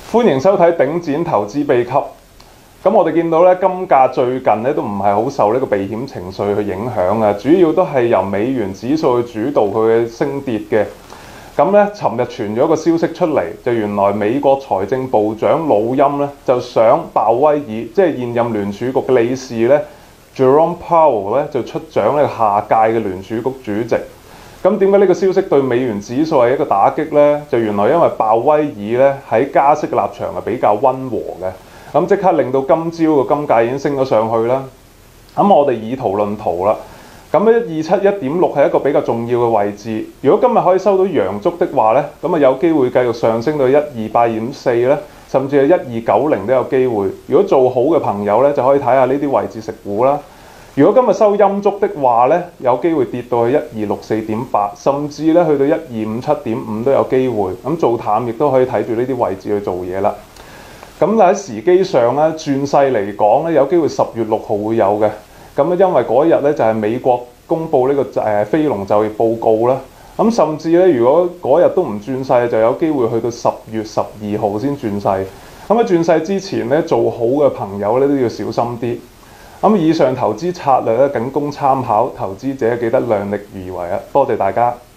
歡迎收睇頂剪投資秘笈。咁我哋見到咧，金價最近咧都唔係好受呢個避險情緒去影響啊，主要都係由美元指數去主導佢嘅升跌嘅。咁咧，尋日傳咗個消息出嚟，就原來美國財政部長魯欽咧就想鮑威爾，即係現任聯儲局嘅理事咧 Jerome Powell 咧就出掌呢個下屆嘅聯儲局主席。咁點解呢個消息對美元指數係一個打擊呢？就原來因為鮑威爾咧喺加息嘅立場係比較溫和嘅，咁即刻令到今朝個金價已經升咗上去啦。咁我哋以圖論圖啦，咁127.1.6係一個比較重要嘅位置。如果今日可以收到陽燭的話呢，咁啊有機會繼續上升到128.4咧，甚至係1290都有機會。如果做好嘅朋友呢，就可以睇下呢啲位置食股啦。如果今日收陰燭的話咧，有機會跌到去1264.8，甚至咧去到1257.5都有機會。咁做淡亦都可以睇住呢啲位置去做嘢啦。咁喺時機上咧，轉勢嚟講咧，有機會10月6號會有嘅。咁因為嗰日咧就係美國公布呢個非農就業報告啦。咁甚至咧，如果嗰日都唔轉勢，就有機會去到10月12號先轉勢。咁喺轉勢之前咧，做好嘅朋友咧都要小心啲。咁以上投資策略咧，僅供參考，投資者記得量力而為啊！多謝大家。